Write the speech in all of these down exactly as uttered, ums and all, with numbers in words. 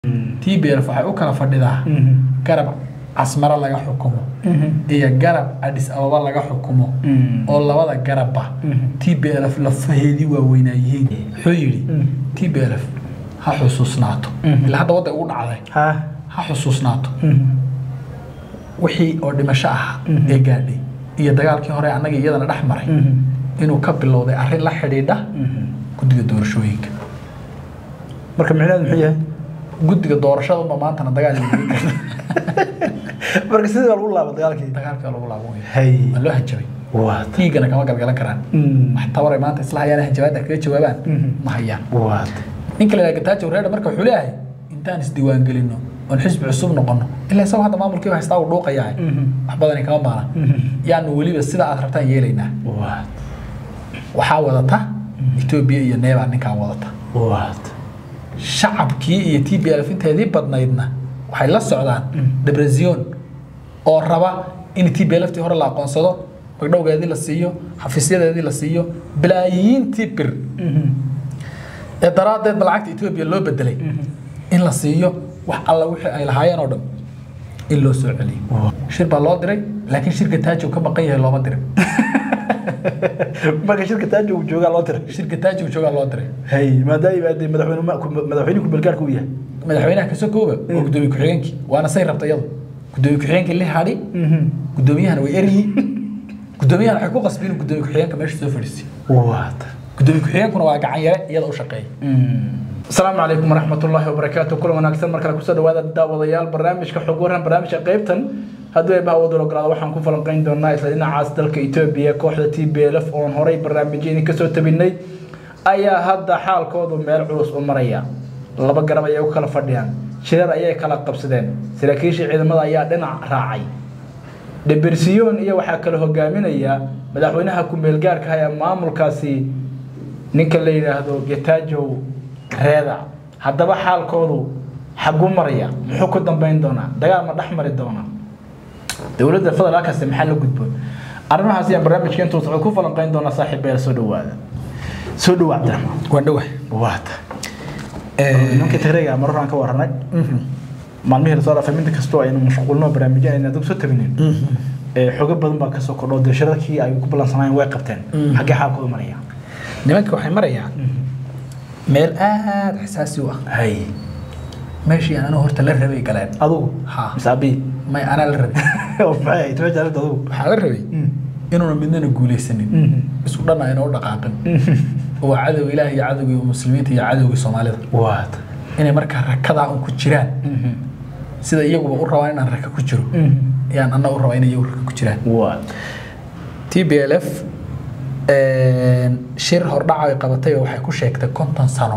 تي بي إل waxay u kala fadhidaa garab asmara laga xukumo iyo garab Addis Ababa laga xukumo oo labada garabba T B L F la faheedi waa weynayeen wuxuu yiri T B L F ha xusuusnaato ilaa hadda wada ugu dhacday ha ha xusuusnaato wixii oo dhimasho ah ee gaadhay iyo dagaalkii hore anaga iyadana dhaxmaray inuu ka bilowday arrin la xidhiidha guddiga doorashooyinka marka micnaheedu muxuu yahay guddiga doorashada ma maanta dagaal ay marka sidii lagu laabo dagaalkii dagaalka lagu laabo hay loo hajabay waa tiigana kama galgalan karaan maxtawar maanta isla hayaan hajabaad kaga jawaabaan ma hayaan waa ninka la gataaj wareer marka wuxuu leeyahay intaan isdiiwaan gelino oo xisbi cusub noqono ilaa soo hadda maamulkii waxa istaa u dhuuqayaa wax badan kama maana yaan waliba sida aad rabtaan yeelaynaa waa waxa wadata Ethiopia iyo Neeba ninka wadata waa shacabkii iyo T B L F inteedii badnaydna waxay la socdaan Debrecen oo raba in T B L F tii hore la aqoonsado magdhowgeedii la siiyo xafiisyadeedii la siiyo bilaayiin tibir ee daraadeed balacagta Ethiopia loo bedelay in la siiyo wax alla wixii ay lahaayeen oo dhan in loo soo celiyo shir baa loo diray laakiin shirka Taajo ka maqan yahay looma dirin marka shirka Taajo uu jooga loo diray shirka Taajo uu jooga loo diray hay maadaama ay madaxweyne madaxweynuhu balgaarku yahay madaxweynaha ka soo kooba oo gudoomiye ku-xigeenkii waana say rabta iyadu gudoomiye ku-xigeenkii la hadhi gudoomiyahana way eryi gudoomiyahana waxay ku qasbeen gudoomiye ku-xigeenka meesha soo fadhiisay waata gudoomiye ku-xigeenkuna waa gacan yare iyada u shaqeeyay السلام عليكم ورحمة الله وبركاته كل من أكثر مركز كسر وهذا الدعوة ضيال برنامج كحجورها برنامج قيبتن هذا يبقى وضع القراءة وحن كفر القين دون نايس لأن عاصدل كإثيوبيا كوحدة تي بي إل إف أون هوري برنامجين كسر تبيني أيا هذا حال كود مال عروس أمريا الله بقرب أيا وكلا فرديان شرر أيا كلا قبسدين سلكيش عيد مضى أيا دنا راعي دبرسيون أيا وحكله جامين أيا مدحونها كم بالجار كهيا مامور كاسي نكلي هذا جتاجو هذا هذا بحال كودو حقو مريا محكو دنبين دونا دغال ما دحمر دونا دولة الفضل أكاس محل قدبون أرنا هذه برنامج كنتو تعكو فلنقين دونا صاحب بير سودوادا سودوادا وندوه وادا ممكن تغريقا مرة عنك ورنا مع المهر صار فمن كستو أنه مشغولنا برنامجين إن دوك سوت منين حقوق بدن با كسو كordho dashadkii ay ku balansanayeen way qabteen xaqi xaalkooda maraya nimanka waxay marayaan meel aad xasaasi ah hay meeshii aan horta la rabay galeen adigu ha misaabi ma ana la rabay oo maxay ay tahay adigu waxa la rabay inuu midna guuleysanin isku dhanaa inuu dhaqaaqin oo cadow ilaahay iyo cadowga muslimiinta iyo cadowga Soomaalida waad inay marka rakada ku jiraan sida iyagu u rabaan inaan raka ku jiro yaan anna u rabaa inay iyagu raka ku jiraan waad T B L F shir hordhacay qabatay waxay ku sheegtay konton sano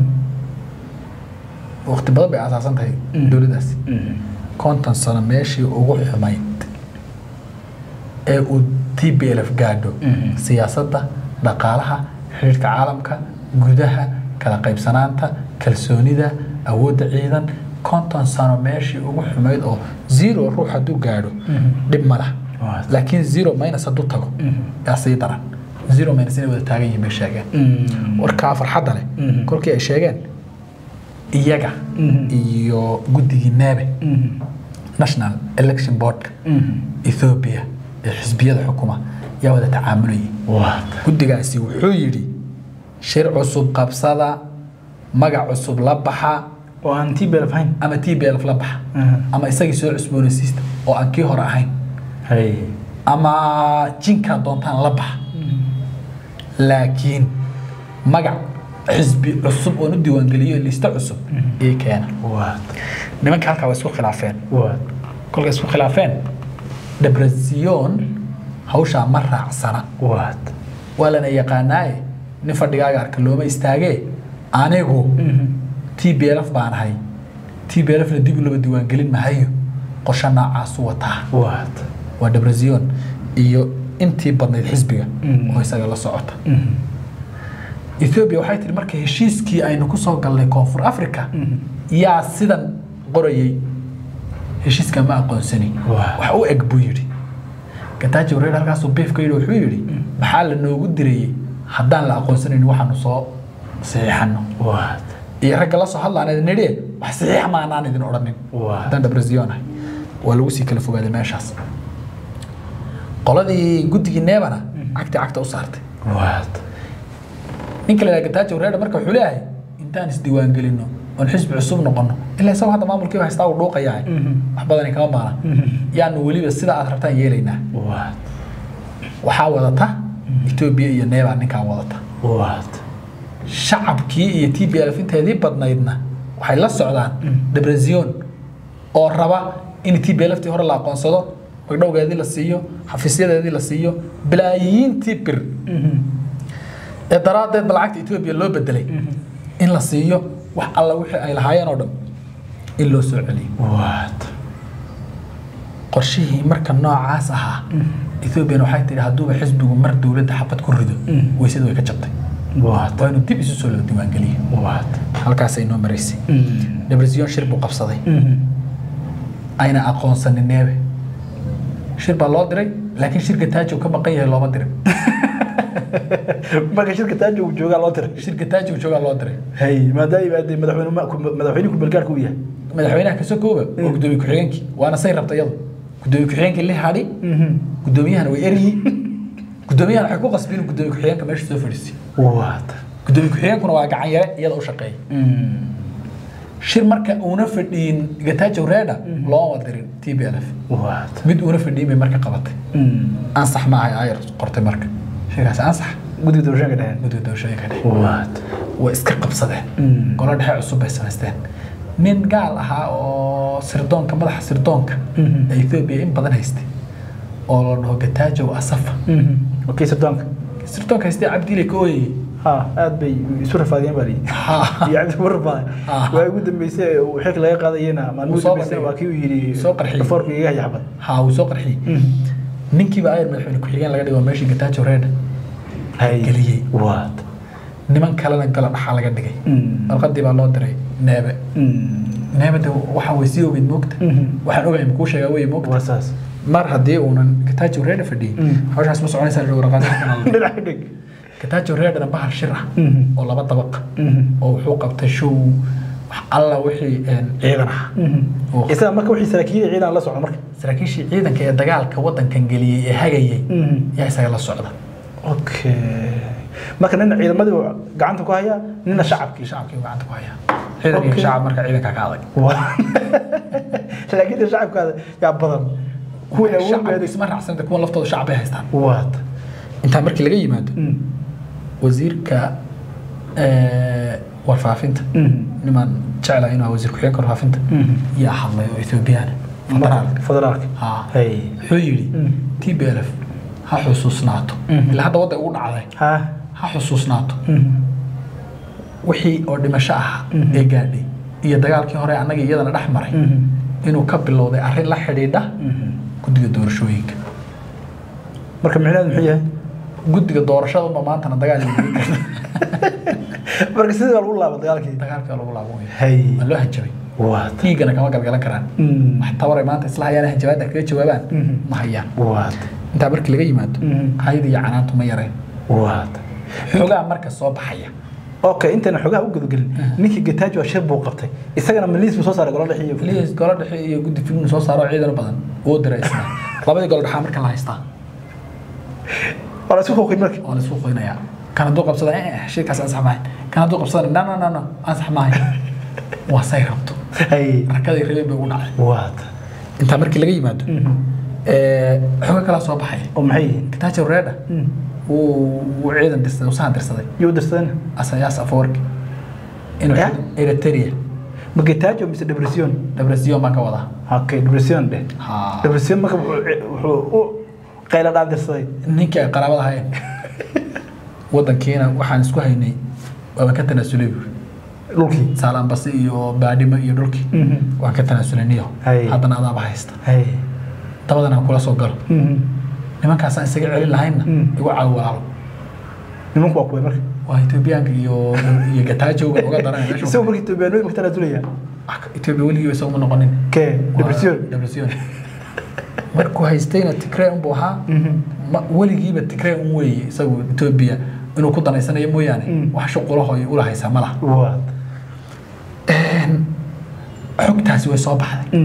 waqti badan bay asaasan tahay dawladdaas konton sano meeshii ugu xumayd ee uu T B L F gaadho siyaasadda dhaqaalaha xiriirka caalamka gudaha kala qaybsanaanta kalsoonida awoodda ciidan konton sano meeshii ugu xumayd oo zero ruux hadduu gaadho dhib ma laha laakiin zero minus hadduu tago yaa sii daran zero minus inay wada taagan yihiin bay sheegeen warkaa farxadda leh kolkii ay sheegeen iyaga iyo guddigii Neebe National Election Board Ethiopia ee xisbiyada xukuma yaa wada tacaamulayay guddigaasi wuxuu yidhi shir cusub qabsada magac cusub la baxa oo aan T B L F ahayn ama T B L F la baxa ama isagii soo cusboonaysiista oo aan kii hore ahayn hay ama jinka doontaan la baxa laakiin magac xisbi cusub oo diiwaan geliyo lista cusub ee keena waad nimanka halka way isku khilaafeen waad kolka isku khilaafeen Debrecen hawsha ma raacsana waad walana yaqaanaay nin fadhigaaga arka looma istaagay anigu T B L F baan ahay T B L F la dib loo diiwaan gelin mahayo qorshe noocaas wata waad waa Debrecen iyo intii badnayd xisbiga oo isaga la socota Ethiopia waxay tiri markii heshiiskii aynu ku soo galnay Koonfur Afrika yaa sidan qorayay heshiiska ma aqoonsani wax u eg buu yiri Getachew reer halkaas uu beefka yiri wuxuu yiri maxaa la noogu diray haddaan la aqoonsanin waxaanu soo saxiixano waad iyo rag la soo hadlaanay nidhi wax saxiix ma aanan idin oranin haddaan Debrecen ahay waa lagu sii kala fogaaday meeshaas qoladii guddigii neebana cagta cagta u saartay waad ninka la Getachew Reeda marka wuxuu leeyahay intaan is diiwaan gelino oo xisbi cusub noqono ilaa sabab hadda maamulkii waxa istaa u dhuuqayaa wax badan kama maana yaanu waliba sida aad rabtaan yeelaynaa waad waxa wadata Ethiopia iyo neeba ninkan wadata waad shacabkii iyo T B L F inteedii badnaydna waxay la socdaan Debrecen oo raba in T B L F tii hore la aqoonsado magdhowgeedii la siiyo xafiisyadeedii la siiyo bilaayiintii bir ee daraadeed balacagta Ethiopia loo bedelay in la siiyo wax alla wixii ay lahaayeen oo dhan in loo soo celiyo waad qorshihii marka noocaas ahaa Ethiopia waxay tiri hadduu xisbigu mar dawladda xabad ku rido weysadu way ka jabtay waad waa inuu dib isu soo diiwaan geliyo waad halkaas ay noo mareysay Debrecen shir buu qabsaday ayna aqoonsanin neebe shir baa loo diray laakiin shirka Getachew ka maqan yahay looma dirin marka shirka Getachew jooga loo diray shirka Getachew jooga loo diray hay maadaama ay madaxweynuhu madaxweynuhu balgaarka u yahay madaxweynaha ka soo kooba oo gudoomiye ku-xigeenkii waana say rabtay iyadu gudoomiye ku-xigeenkii la hadhi gudoomiyahana way eriyay gudoomiyahana waxa ku qasbin gudoomiye ku-xigeenka meesha soo fadhiisay waad gudoomiye ku-xigeenkuna waa gacan yare iyada u shaqeeyay shir marka uuna fadhiin Getachew Reeda loo wadirin T B L F waad mid uuna fadhiin marka qabatay ansax ma ay ayr qortay marka shirkaas ansax guddiga doorashada dhahan guddiga doorashada dhahan waad waa iska qabsadeen golo dhexe cusub ay samaysteen nin gaal ahaa oo sirdoonka madaxa sirdoonka ee Ethiopia in badan haystay oo la dhaho Getachew Asafa okay sirdoonka sirdoonka haystay Cabdile Kooyi ها aad bay isu rafaadeen bari yaacad warba way ugu dambeysay oo xig laga qaadayna maalmo dambeysay waa kii yiri soo qarxiyay foorka iga yaxbad ha uu soo qarxiyay ninkii baa ayr madaxweyne ku xigeen laga dhigo meeshii Getachew Reeda ay galiyay waad niman kalena gala dhaxa laga dhigay warqadii baa loo diray neebe neebe waxa way sii ogeyd moogta waxaan ogahay ku sheegay way moogta wasaas mar hadii uunan Getachew Reeda fadhiyay hawshaas ma soconaysaa warqadaha kana dhinac dhig Getachew Reeda bahar shir ah oo laba dabaq oo wuxuu qabtay show wax alla wixii ciidan ah oo isla marka wixii saraakiil ciidan la socdo marka saraakiishii ciidanka ee dagaalka wadankan galiyay ee hagayay yaa isaga la socda okay marka nina ciidamadii gacanta ku haya nina shacabkii shacabkii gacanta ku haya ciidanka shacab marka ciidanka ka adag laakiin shacabka yaa badan kuwa shacabka isma raacsan kuwa laftooda shacab ay haystaan waad inta markii laga yimaado wasiirka ee warfaafinta niman jecel inuu wasiir ku xigeen warfaafinta iyo hadlay oo Ethiopian federal federal ha hay wuxuu yiri T B L F ha xusuusnaato ilaa hadda wada ugu dhacday ha ha xusuusnaato wixii oo dhimasho ah ee gaadhay iyo dagaalkii hore anaga iyadana dhaxmaray inuu ka bilowday arrin la xidhiidha guddiga doorashooyinka marka micnaheedu muxuu yahay guddiga doorashada ma maanta dagaal marka sidii lagu laabo dagaalkii dagaalka lagu laabo hay ma loo hajabay waad tiigana kama galgalan karaan wax tabaray maanta isla hayaan hajabaadda kaga jawaabaan ma hayaan waad inta markii laga yimaado hay'ad iyo canaantu ma yareen waad xogaa marka soo baxaya okay intana xogaa u gudgalin ninkii Getachew shir buu qabtay isagana miliis soo saaray golo dhexe iyo miliis golo dhexe iyo guddi filim soo saaro ciidan badan oo daraysna labadii golo dhexe marka la haystaa wala soo qoyn marka wala soo qoynaya kana doo qabsada ee shirkaas ansax maahay kana doo qabsada na na na ansax maahay waa say rabto hay rakadii reebay bay u dhacay waad inta markii laga yimaado ee xogaa kala soo baxay oo maxay Getachew Reeda uu ciidan dirsaday oo saan dirsaday iyo dirsadana asayaas afoorki inuu Eritrea ma Getachew mise Debrecen Debrecen ma ka wada okay Debrecen de ha Debrecen ma wuxuu qayla dhaan dirsaday ninka ay qaraabada hayeen wadankeena waxaan isku haynay waa ka tanaasulay dhulkii Saalaan Basi iyo Baadhimo iyo dhulkii waan ka tanaasulaniyo haddana adaaba haysta hay dabadana kula soo galo nimankaas aan isaga celin lahayna igu caawinaalo nimanku waa kuwa marka waa Ethiopian iyo iyo Getachew uga daran meesha soo markii Ethiopian way markaa tulaya Ethiopia wali way soo ma noqonin ke Debrecen Debrecen markuu haystayna Tigray un buu ahaa waligiiba Tigray un weey isagu Ethiopia inuu ku danaysanayo mooyaane wax shaqo lahayo u lahaysa malaha waad intaasi way soo baxday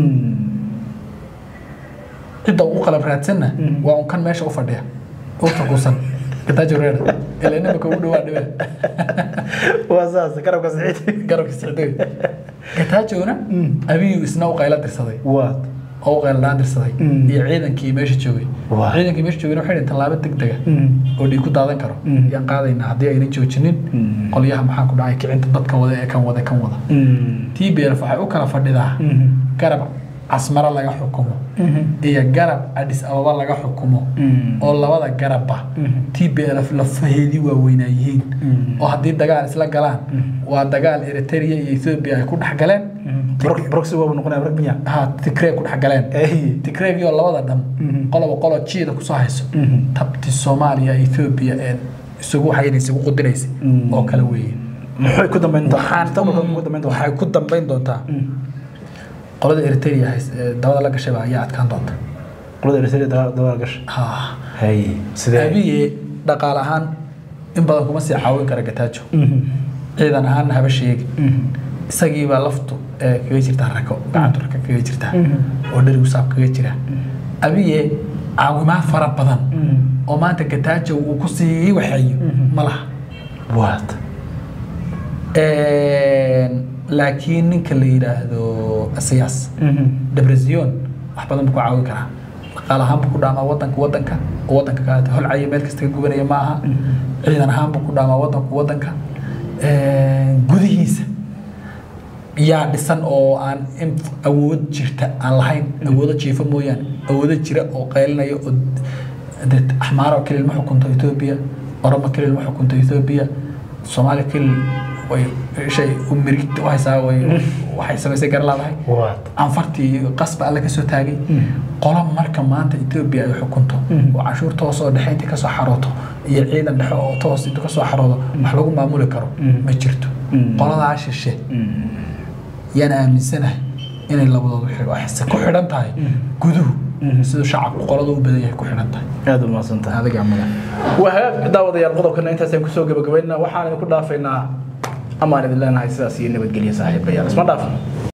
cidda ugu qalab raadsanna waa un kan meesha u fadhiya u takuusan gataajo reer ilaa inaba ugu dhawaa dhawaa waa saas garabka saxiid garabka saxiid gataajona abiyu isna u qayla dirsaday waa oo qayla daan dirsaday iyo ciidankii meesha joogay ciidankii meesha joogay waxay dhintaan laba degdega oo dhig ku daadan karo yaan qaadayna haddii ayna joojinin qolyaha maxaa ku dhacay kicinta dadka wada ee kan wada kan wada T B L F waxay u kala fadhidaa garab asmara laga xukumo iyo garab Addis Ababa laga xukumo oo labada garabba T B L F la faheedi waa weynaayihiin oo haddii dagaal isla galaan waa dagaal Eritrea iyo Ethiopia ay ku dhex galeen proxy waa noqonaya rag biya ha Tigray ku dhex galeen Tigray iyo labada dhan qolob qolob jiida ku soo hayso tabti Soomaaliya Ethiopia ee isugu waxay ugu qodinaysay oo kala weeyeen maxay ku dambeyn doontaa waxay ku dambeyn doontaa qolada Eritrea dawada la gashay baa ayaa adkaan doonta qolada Eritrea dawada la gashay ha hay sidee abiye dhaqaale ahaan in badan kuma sii caawin kara gataajo ciidan ahaan haba sheeg isagii baa laftu kaga jirta rako gacantu rako kaga jirta oo dharigu saab kaga jira abiye caawimaad fara badan oo maanta gataajo uu ku sii waxayo malaha waad een laakiin ninka la yiraahdo asiyaas depression wax badan ku caawin kara dhaqaale ahaan ku dhaama wadanka wadanka wadanka ka hol cayay meel kasta gubanaya ma aha ciidan ahaan ku dhaama wadanka wadanka ee gudihiisa yaa dhisan oo aan awood jirta aan lahayn awood jiifa mooyaan awood jira oo qeylinayo oo dad ahmaaro kale ma xukunto Ethiopia oroma kale ma xukunto Ethiopia Soomaali kale way shay umrigt waxay way waxay sameysay gar laadahay aan farti qasba alla ka soo taagay qolam marka maanta Ethiopia ay xukunto oo cashuur toos oo dhaxaynta ka soo xarooto iyo ciidan dhaxo oo toos inta ka soo xaroodo wax lagu maamuli karo ma jirto qolada shishe yana aaminsanahay inay labadoodu xigo xisa ku xidhan tahay guduhu sida shacabku qolada u badan yahay ku xidhan tahay aad u maasantahay adiga amada waxa daawadayaal qodobkana intaas ay ku soo gabagabeynaa waxaan ku dhaafaynaa أمان الله نهاية سياسية نبتقلية صاحب بيان اسمع دافن